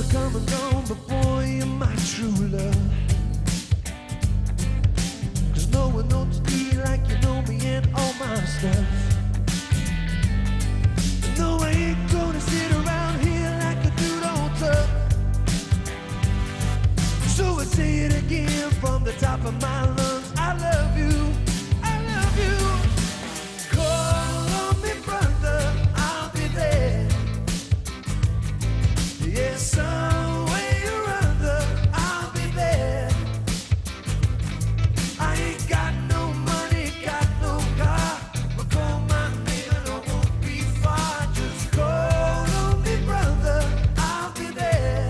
have come and gone before you're my true love. 'Cause no one knows me like you know me and all my stuff. No, I ain't gonna sit around here like a dude on tough. So I say it again from the top of my lungs. I love you, I love you. Call on me, brother, I'll be there. Yeah, some way or other, I'll be there. I ain't got no money, got no car, but call my name and I won't be far. Just call on me, brother, I'll be there.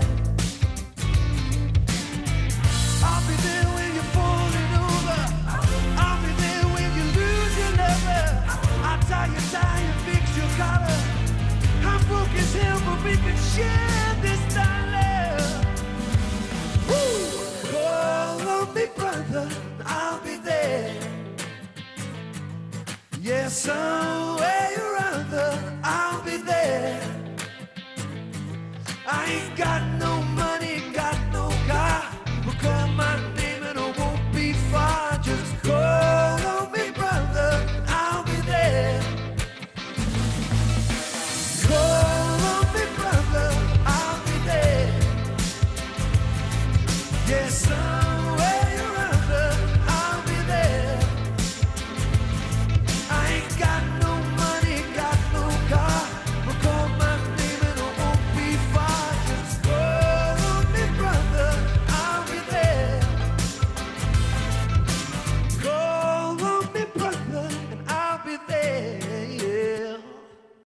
I'll be there when you're falling over. I'll be there when you lose your lover. I'll tie your tie and fix your collar. I'm broke as hell, but we can share this dollar. Woo! Call on me, brother, I'll be there. Yeah, some way or other, I'll be there. I ain't got no money.